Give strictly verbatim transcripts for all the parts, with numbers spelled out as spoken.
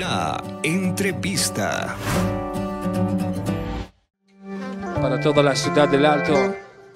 La entrevista. Para toda la ciudad del Alto.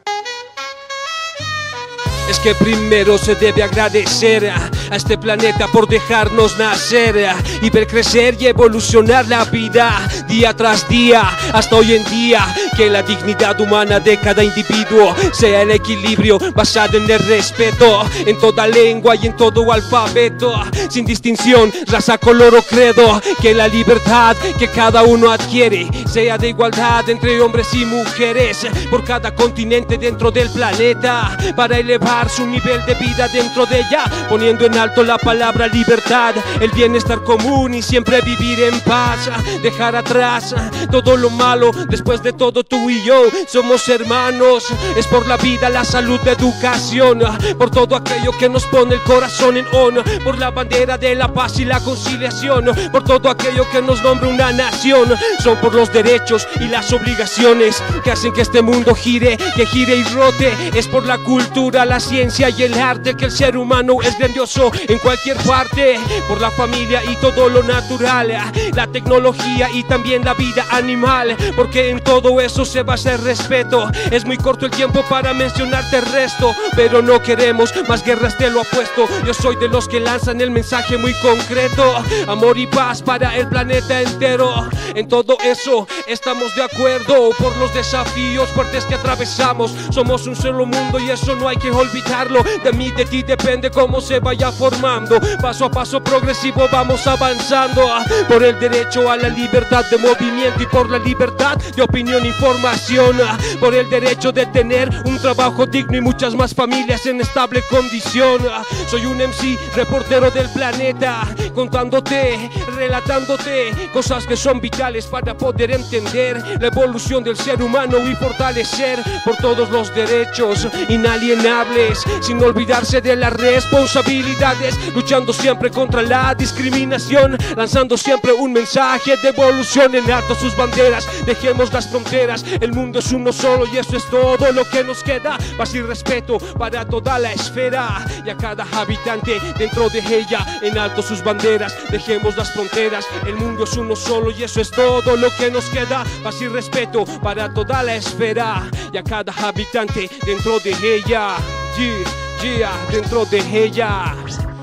Es que primero se debe agradecer a este planeta por dejarnos nacer y ver crecer y evolucionar la vida día tras día hasta hoy en día. Que la dignidad humana de cada individuo sea el equilibrio basado en el respeto, en toda lengua y en todo alfabeto, sin distinción, raza, color o credo. Que la libertad que cada uno adquiere sea de igualdad entre hombres y mujeres por cada continente dentro del planeta, para elevar su nivel de vida dentro de ella, poniendo en alto la palabra libertad, el bienestar común y siempre vivir en paz. Dejar atrás todo lo malo, después de todo tú y yo somos hermanos. Es por la vida, la salud, la educación, por todo aquello que nos pone el corazón en on, por la bandera de la paz y la conciliación, por todo aquello que nos nombra una nación. Son por los derechos y las obligaciones que hacen que este mundo gire, que gire y rote. Es por la cultura, la ciencia y el arte que el ser humano es grandioso en cualquier parte, por la familia y todo lo natural, la tecnología y también la vida animal, porque en todo eso se basa el respeto. Es muy corto el tiempo para mencionarte el resto, pero no queremos más guerras, te lo apuesto. Yo soy de los que lanzan el mensaje muy concreto: amor y paz para el planeta entero. En todo eso estamos de acuerdo, por los desafíos fuertes que atravesamos. Somos un solo mundo y eso no hay que olvidarlo. De mí, de ti depende cómo se vaya formando. Paso a paso progresivo vamos avanzando, por el derecho a la libertad de movimiento y por la libertad de opinión e información, por el derecho de tener un trabajo digno y muchas más familias en estable condición. Soy un M C, reportero del planeta, contándote, relatándote cosas que son vitales para poder entender la evolución del ser humano y fortalecer por todos los derechos inalienables, sin olvidarse de las responsabilidades, luchando siempre contra la discriminación, lanzando siempre un mensaje de evolución. En alto sus banderas, dejemos las fronteras, el mundo es uno solo y eso es todo lo que nos queda. Paz y respeto para toda la esfera y a cada habitante dentro de ella. En alto sus banderas, dejemos las fronteras, el mundo es uno solo y eso es todo lo que nos queda. Paz y respeto para toda la esfera y a cada habitante dentro de ella. Yeah, yeah, dentro de ella.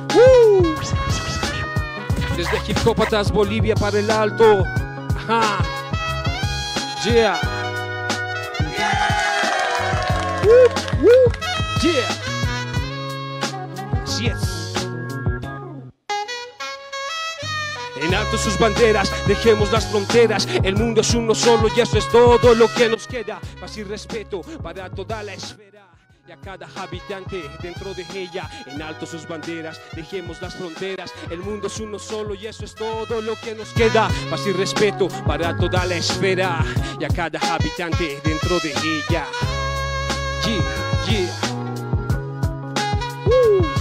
uh. Desde Hipópatas, Bolivia para el Alto. Ajá. Yeah. Uh, uh. Yeah. Así es. En alto sus banderas, dejemos las fronteras, el mundo es uno solo y eso es todo lo que nos queda. Paz y respeto para toda la esfera y a cada habitante dentro de ella. En alto sus banderas, dejemos las fronteras, el mundo es uno solo y eso es todo lo que nos queda. Paz y respeto para toda la esfera y a cada habitante dentro de ella. Yeah, yeah. Uh.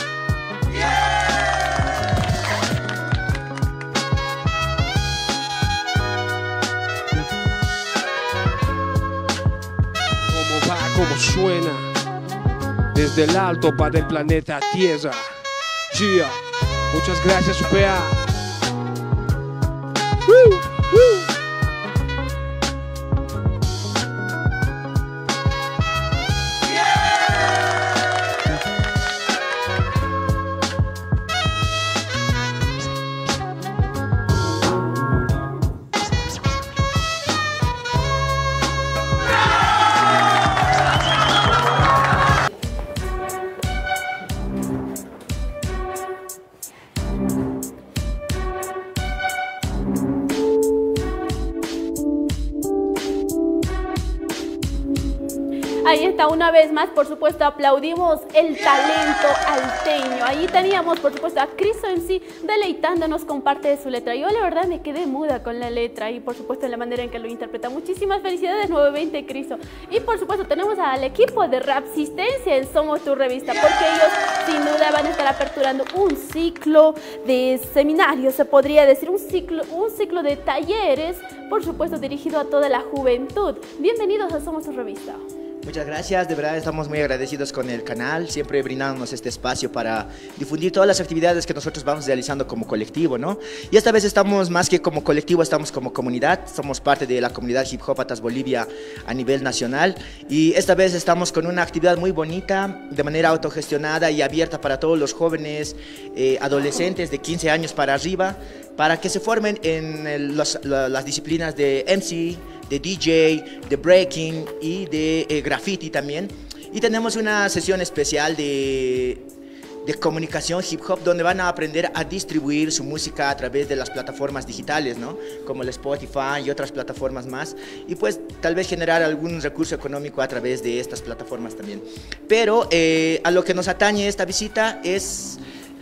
¿Cómo va? ¿Cómo suena? Desde el alto para el planeta Tierra. Yeah. Muchas gracias, U P A. Uh, uh. Ahí está, una vez más, por supuesto, aplaudimos el talento alteño. Ahí teníamos, por supuesto, a Criso M C deleitándonos con parte de su letra. Yo, la verdad, me quedé muda con la letra y, por supuesto, en la manera en que lo interpreta. Muchísimas felicidades nuevamente, Criso. Y, por supuesto, tenemos al equipo de Rapsistencia en Somos Tu Revista, porque ellos, sin duda, van a estar aperturando un ciclo de seminarios, se podría decir, un ciclo, un ciclo de talleres, por supuesto, dirigido a toda la juventud. Bienvenidos a Somos Tu Revista. Muchas gracias, de verdad estamos muy agradecidos con el canal, siempre brindándonos este espacio para difundir todas las actividades que nosotros vamos realizando como colectivo, ¿no? Y esta vez estamos más que como colectivo, estamos como comunidad, somos parte de la comunidad Hip Hopatas Bolivia a nivel nacional y esta vez estamos con una actividad muy bonita, de manera autogestionada y abierta para todos los jóvenes, eh, adolescentes de quince años para arriba, para que se formen en el, los, la, las disciplinas de M C, de D J, de breaking y de eh, graffiti también. Y tenemos una sesión especial de, de comunicación hip hop donde van a aprender a distribuir su música a través de las plataformas digitales, ¿no? Como el Spotify y otras plataformas más. Y pues tal vez generar algún recurso económico a través de estas plataformas también. Pero eh, a lo que nos atañe esta visita es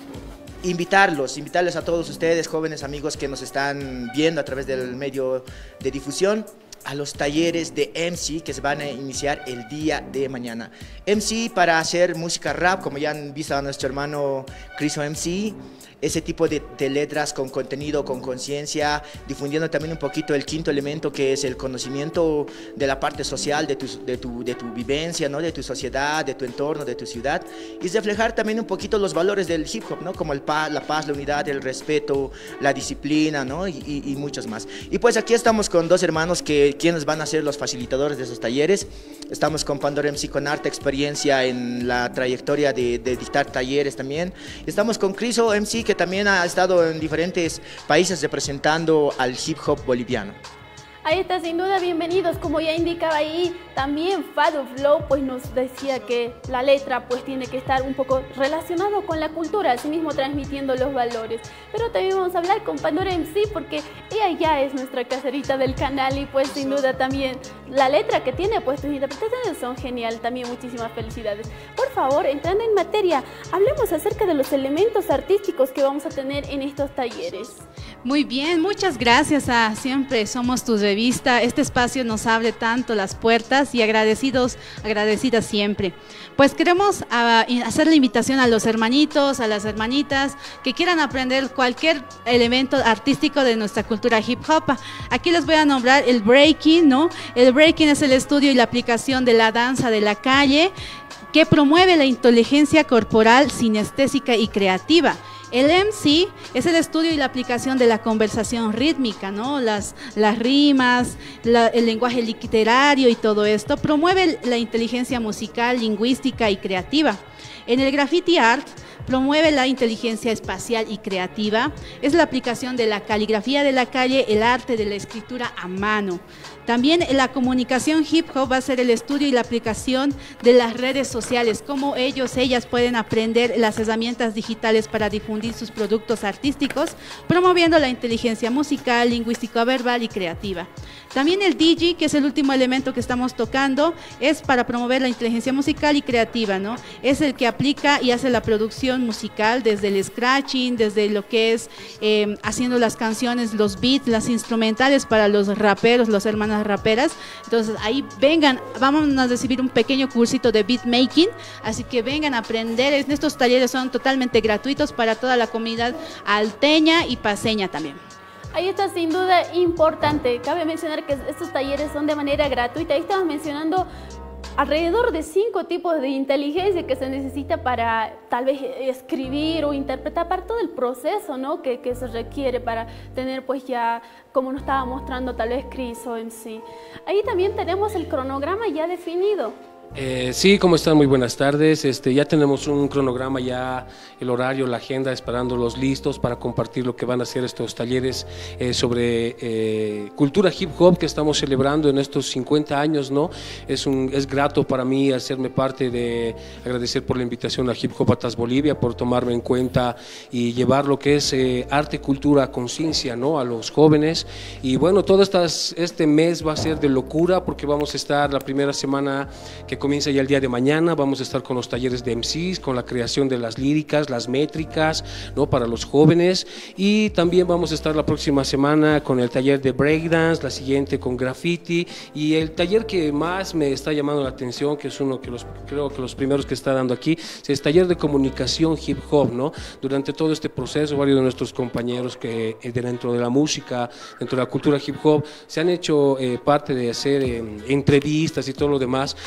invitarlos, invitarles a todos ustedes, jóvenes amigos que nos están viendo a través del medio de difusión, a los talleres de M C que se van a iniciar el día de mañana. M C para hacer música rap, como ya han visto a nuestro hermano Criso M C, ese tipo de, de letras con contenido, con conciencia, difundiendo también un poquito el quinto elemento que es el conocimiento de la parte social, de tu, de tu, de tu vivencia, ¿no? De tu sociedad, de tu entorno, de tu ciudad, y reflejar también un poquito los valores del hip hop, ¿no? Como el pa, la paz, la unidad, el respeto, la disciplina, ¿no? y, y, y muchos más. Y pues aquí estamos con dos hermanos que quienes van a ser los facilitadores de esos talleres. Estamos con Pandora M C con harta experiencia en la trayectoria de, de dictar talleres también. Estamos con Criso M C que también ha estado en diferentes países representando al hip hop boliviano. Ahí está, sin duda, bienvenidos. Como ya indicaba ahí, también Fado Flow pues nos decía que la letra pues tiene que estar un poco relacionado con la cultura, así mismo transmitiendo los valores. Pero también vamos a hablar con Pandora M C porque ella ya es nuestra caserita del canal y pues sin duda también la letra que tiene pues tus interpretaciones son genial. También muchísimas felicidades. Por favor, entrando en materia, hablemos acerca de los elementos artísticos que vamos a tener en estos talleres. Muy bien, muchas gracias a Siempre Somos Tu Revista. Este espacio nos abre tanto las puertas y agradecidos, agradecidas siempre. Pues queremos uh, hacer la invitación a los hermanitos, a las hermanitas que quieran aprender cualquier elemento artístico de nuestra cultura hip hop. Aquí les voy a nombrar el breaking, ¿no? El breaking es el estudio y la aplicación de la danza de la calle que promueve la inteligencia corporal, sinestésica y creativa. El M C es el estudio y la aplicación de la conversación rítmica, ¿no? Las, las rimas, la, el lenguaje literario y todo esto. Promueve la inteligencia musical, lingüística y creativa. En el graffiti art promueve la inteligencia espacial y creativa. Es la aplicación de la caligrafía de la calle, el arte de la escritura a mano. También la comunicación hip hop va a ser el estudio y la aplicación de las redes sociales, cómo ellos, ellas pueden aprender las herramientas digitales para difundir sus productos artísticos, promoviendo la inteligencia musical, lingüística, verbal y creativa. También el D J, que es el último elemento que estamos tocando, es para promover la inteligencia musical y creativa, ¿no? Es el que aplica y hace la producción musical desde el scratching, desde lo que es eh, haciendo las canciones, los beats, las instrumentales para los raperos, los hermanos raperas. Entonces ahí vengan, vamos a recibir un pequeño cursito de beatmaking, así que vengan a aprender. Estos talleres son totalmente gratuitos para toda la comunidad alteña y paseña también. Ahí está, sin duda importante. Cabe mencionar que estos talleres son de manera gratuita. Ahí estamos mencionando alrededor de cinco tipos de inteligencia que se necesita para tal vez escribir o interpretar, para todo el proceso, ¿no? que, que se requiere para tener pues ya, como nos estaba mostrando tal vez Criso M C. Ahí también tenemos el cronograma ya definido. Eh, sí, ¿cómo están? Muy buenas tardes. Este, ya tenemos un cronograma, ya el horario, la agenda, esperándolos listos para compartir lo que van a ser estos talleres eh, sobre eh, cultura hip hop que estamos celebrando en estos cincuenta años, ¿no? Es, un, es grato para mí hacerme parte de, agradecer por la invitación a Hip Hopatas Bolivia, por tomarme en cuenta y llevar lo que es eh, arte, cultura, conciencia, ¿no? A los jóvenes. Y bueno, todo estas, este mes va a ser de locura porque vamos a estar la primera semana que comienza ya el día de mañana, vamos a estar con los talleres de M Cs, con la creación de las líricas, las métricas, ¿no? Para los jóvenes, y también vamos a estar la próxima semana con el taller de breakdance, la siguiente con graffiti, y el taller que más me está llamando la atención, que es uno que los, creo que los primeros que está dando aquí, es el taller de comunicación hip hop, ¿no? Durante todo este proceso, varios de nuestros compañeros que dentro de la música, dentro de la cultura hip hop, se han hecho eh, parte de hacer eh, entrevistas y todo lo demás, y ahora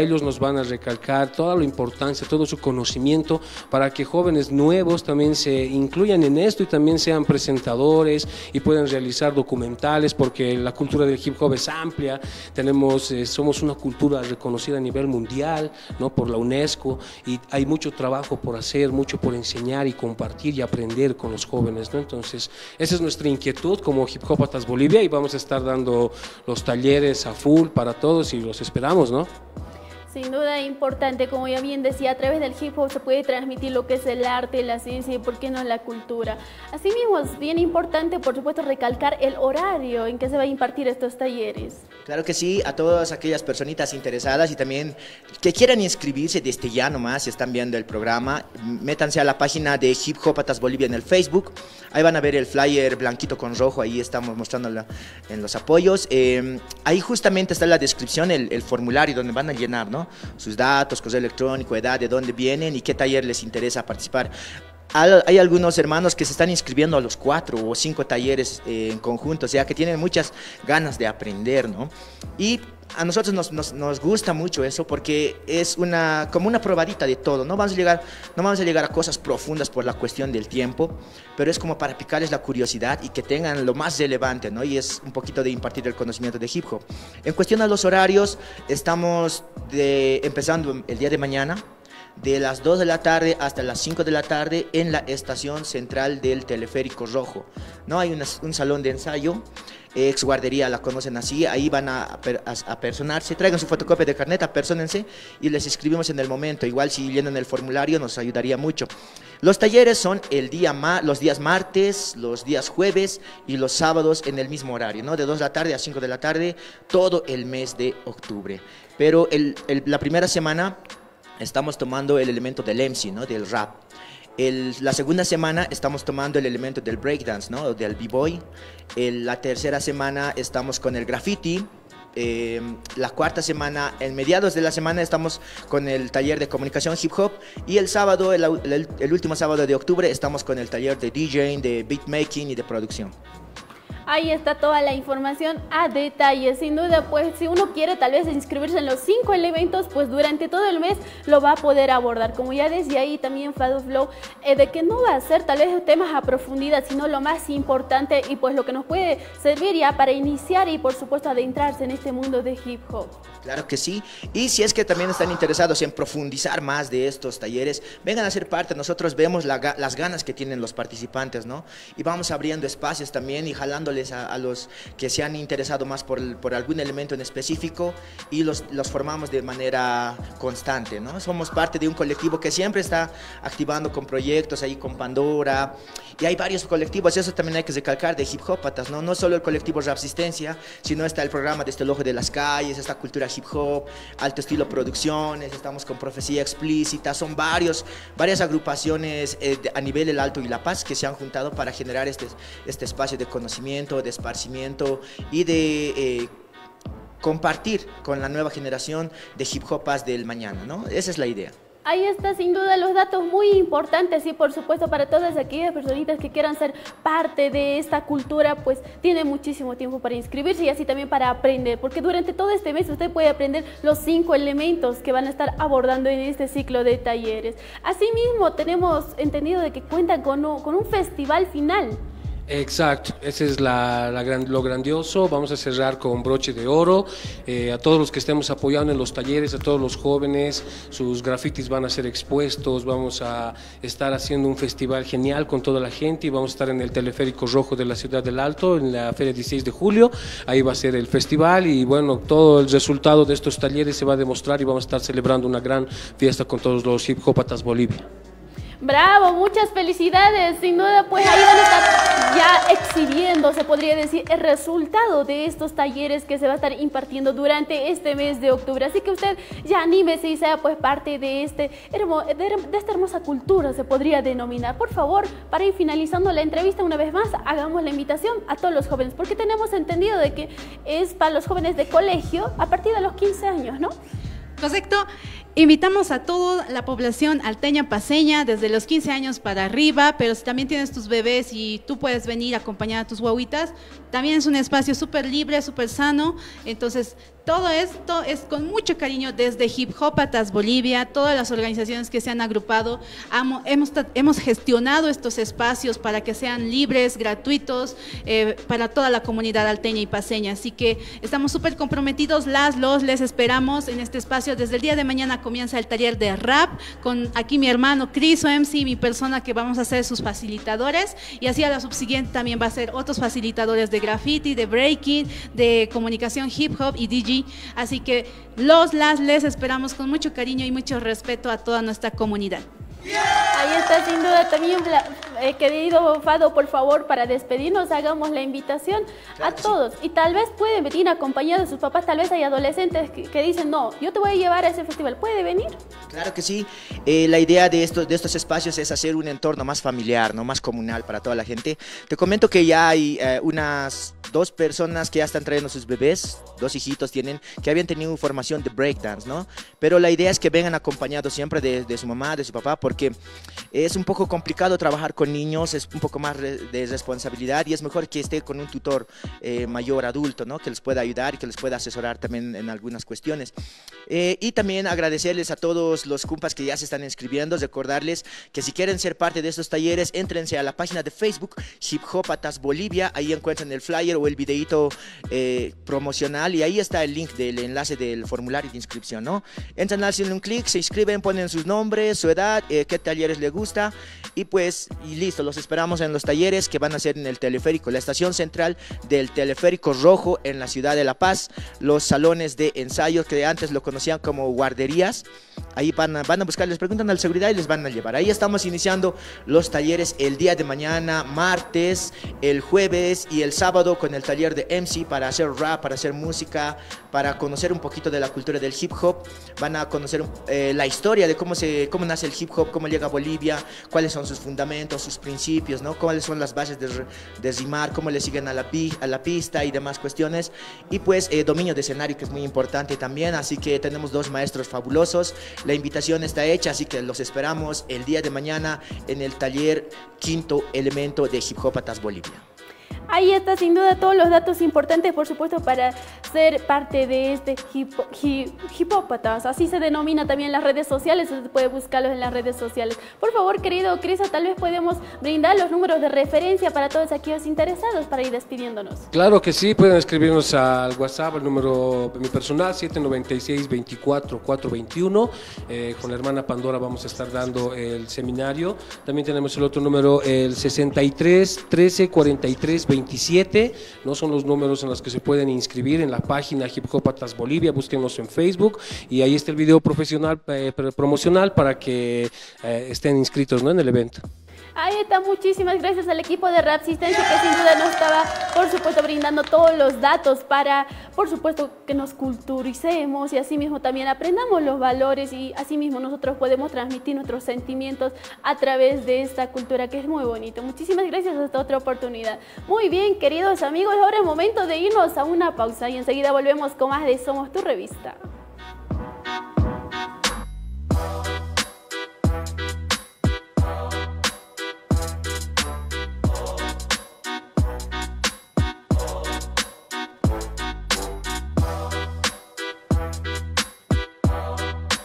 ellos nos van a recalcar toda la importancia, todo su conocimiento, para que jóvenes nuevos también se incluyan en esto y también sean presentadores y puedan realizar documentales, porque la cultura del hip hop es amplia, tenemos, eh, somos una cultura reconocida a nivel mundial, ¿no?, por la UNESCO, y hay mucho trabajo por hacer, mucho por enseñar y compartir y aprender con los jóvenes, ¿no? Entonces, esa es nuestra inquietud como Hip Hopatas Bolivia, y vamos a estar dando los talleres a full para todos y los esperamos, ¿no? Sin duda importante, como ya bien decía, a través del hip hop se puede transmitir lo que es el arte, la ciencia y por qué no la cultura. Asimismo, es bien importante, por supuesto, recalcar el horario en que se va a impartir estos talleres. Claro que sí, a todas aquellas personitas interesadas y también que quieran inscribirse desde ya nomás, si están viendo el programa, métanse a la página de Hip Hopatas Bolivia en el Facebook, ahí van a ver el flyer blanquito con rojo, ahí estamos mostrándolo en los apoyos, eh, ahí justamente está la descripción, el, el formulario donde van a llenar, ¿no?, sus datos, correo electrónico, edad, de dónde vienen y qué taller les interesa participar. Hay algunos hermanos que se están inscribiendo a los cuatro o cinco talleres eh, en conjunto, o sea que tienen muchas ganas de aprender, ¿no? Y a nosotros nos, nos, nos gusta mucho eso porque es una, como una probadita de todo. No vamos, a llegar, no vamos a llegar a cosas profundas por la cuestión del tiempo, pero es como para picarles la curiosidad y que tengan lo más relevante, ¿no? Y es un poquito de impartir el conocimiento de hip hop. En cuestión a los horarios, estamos de, empezando el día de mañana, de las dos de la tarde hasta las cinco de la tarde en la estación central del Teleférico Rojo, ¿no? Hay una, un salón de ensayo, ex guardería la conocen así, ahí van a, a, a personarse, traigan su fotocopia de carnet, apérsonense y les inscribimos en el momento, igual si llenan el formulario nos ayudaría mucho. Los talleres son el día ma, los días martes, los días jueves y los sábados en el mismo horario, ¿no? De dos de la tarde a cinco de la tarde, todo el mes de octubre, pero el, el, la primera semana estamos tomando el elemento del M C, ¿no?, del rap. El, la segunda semana estamos tomando el elemento del breakdance, ¿no?, del b-boy. La tercera semana estamos con el graffiti. Eh, la cuarta semana, en mediados de la semana, estamos con el taller de comunicación hip hop. Y el sábado, el, el, el último sábado de octubre, estamos con el taller de DJing, de beatmaking y de producción. Ahí está toda la información a detalle. Sin duda, pues si uno quiere tal vez inscribirse en los cinco elementos, pues durante todo el mes lo va a poder abordar. Como ya decía ahí también Fado Flow, eh, de que no va a ser tal vez temas a profundidad, sino lo más importante y pues lo que nos puede servir ya para iniciar y por supuesto adentrarse en este mundo de hip hop. Claro que sí, y si es que también están interesados en profundizar más de estos talleres, vengan a ser parte. Nosotros vemos la, las ganas que tienen los participantes, ¿no? Y vamos abriendo espacios también y jalándoles a, a los que se han interesado más por, por algún elemento en específico y los, los formamos de manera constante, ¿no? Somos parte de un colectivo que siempre está activando con proyectos ahí con Pandora, y hay varios colectivos, eso también hay que recalcar, de hip hopatas, ¿no? No solo el colectivo Rapsistencia, sino está el programa Desde el Ojo de las Calles, esta cultura hip hop, Alto Estilo Producciones, estamos con Profecía Explícita, son varios, varias agrupaciones eh, de, a nivel del Alto y La Paz que se han juntado para generar este, este espacio de conocimiento, de esparcimiento y de eh, compartir con la nueva generación de hip hopas del mañana, ¿no? Esa es la idea. Ahí está sin duda los datos muy importantes y por supuesto para todas aquellas personitas que quieran ser parte de esta cultura, pues tiene muchísimo tiempo para inscribirse y así también para aprender, porque durante todo este mes usted puede aprender los cinco elementos que van a estar abordando en este ciclo de talleres. Asimismo tenemos entendido de que cuentan con un, con un festival final. Exacto, ese es la, la gran, lo grandioso. Vamos a cerrar con broche de oro. Eh, a todos los que estemos apoyando en los talleres, a todos los jóvenes, sus grafitis van a ser expuestos. Vamos a estar haciendo un festival genial con toda la gente y vamos a estar en el Teleférico Rojo de la Ciudad del Alto en la feria dieciséis de julio. Ahí va a ser el festival y bueno, todo el resultado de estos talleres se va a demostrar y vamos a estar celebrando una gran fiesta con todos los hip hopatas Bolivia. Bravo, muchas felicidades, sin duda pues ahí van a estar ya exhibiendo, se podría decir, el resultado de estos talleres que se va a estar impartiendo durante este mes de octubre, así que usted ya anímese y sea pues parte de, este hermo, de, de esta hermosa cultura, se podría denominar. Por favor, para ir finalizando la entrevista una vez más, hagamos la invitación a todos los jóvenes, porque tenemos entendido de que es para los jóvenes de colegio a partir de los quince años, ¿no? Correcto. Invitamos a toda la población alteña paseña, desde los quince años para arriba, pero si también tienes tus bebés y tú puedes venir a acompañar a tus guaguitas, también es un espacio súper libre, súper sano. Entonces, todo esto es con mucho cariño desde Hip Hopatas Bolivia, todas las organizaciones que se han agrupado, hemos, hemos gestionado estos espacios para que sean libres, gratuitos, eh, para toda la comunidad alteña y paseña. Así que estamos súper comprometidos, las, los, les esperamos en este espacio. Desde el día de mañana comienza el taller de rap, con aquí mi hermano Criso M C, mi persona, que vamos a ser sus facilitadores, y así a la subsiguiente también va a ser otros facilitadores de graffiti, de breaking, de comunicación hip hop y D J. Así que los, las, les esperamos con mucho cariño y mucho respeto a toda nuestra comunidad. Ahí está, sin duda, también, eh, querido Fado, por favor, para despedirnos, hagamos la invitación claro a todos. Sí. Y tal vez pueden venir acompañados de sus papás, tal vez hay adolescentes que, que dicen, no, yo te voy a llevar a ese festival, ¿puede venir? Claro que sí. Eh, la idea de estos, de estos espacios es hacer un entorno más familiar, ¿no? Más comunal para toda la gente. Te comento que ya hay eh, unas dos personas que ya están trayendo sus bebés, dos hijitos tienen, que habían tenido formación de breakdance, ¿no? Pero la idea es que vengan acompañados siempre de, de su mamá, de su papá, porque porque es un poco complicado trabajar con niños, es un poco más de responsabilidad y es mejor que esté con un tutor eh, mayor adulto, ¿no? Que les pueda ayudar y que les pueda asesorar también en algunas cuestiones. Eh, y también agradecerles a todos los compas que ya se están inscribiendo, recordarles que si quieren ser parte de estos talleres, éntrense a la página de Facebook Hip Hopatas Bolivia, ahí encuentran el flyer o el videíto eh, promocional y ahí está el link del enlace del formulario de inscripción, ¿no? Entran, hacen un clic, se inscriben, ponen sus nombres, su edad, eh, qué talleres les gusta y pues y listo, los esperamos en los talleres que van a ser en el teleférico, la estación central del teleférico rojo en la ciudad de La Paz, los salones de ensayo que antes lo conocían como guarderías, ahí van a, van a buscar, les preguntan a la seguridad y les van a llevar. Ahí estamos iniciando los talleres el día de mañana, martes, el jueves y el sábado con el taller de M C para hacer rap, para hacer música, para conocer un poquito de la cultura del hip hop. Van a conocer eh, la historia de cómo, se, cómo nace el hip hop, cómo llega a Bolivia, cuáles son sus fundamentos, sus principios, ¿no? Cuáles son las bases de, de rimar, cómo le siguen a la, pi, a la pista y demás cuestiones. Y pues eh, dominio de escenario, que es muy importante también, así que tenemos dos maestros fabulosos. La invitación está hecha, así que los esperamos el día de mañana en el taller Quinto Elemento de Hip Hopatas Bolivia. Ahí está sin duda todos los datos importantes, por supuesto, para ser parte de este hip, hip, hipópatas. Así se denomina también las redes sociales, usted puede buscarlos en las redes sociales. Por favor, querido Criso, tal vez podemos brindar los números de referencia para todos aquellos interesados para ir despidiéndonos. Claro que sí, pueden escribirnos al WhatsApp, el número mi personal, siete noventa y seis, veinticuatro, cuatrocientos veintiuno. Eh, con la hermana Pandora vamos a estar dando el seminario. También tenemos el otro número, el sesenta y tres, trece, cuarenta y tres, veintisiete, no son los números en los que se pueden inscribir en la página Hip Hopatas Bolivia, búsquenos en Facebook y ahí está el video profesional, eh, promocional para que eh, estén inscritos, ¿no?, en el evento. Ahí está, muchísimas gracias al equipo de Rapsistencia que sin duda nos estaba, por supuesto, brindando todos los datos para, por supuesto, que nos culturicemos y así mismo también aprendamos los valores y así mismo nosotros podemos transmitir nuestros sentimientos a través de esta cultura que es muy bonito. Muchísimas gracias, hasta otra oportunidad. Muy bien, queridos amigos, ahora es momento de irnos a una pausa y enseguida volvemos con más de Somos Tu Revista.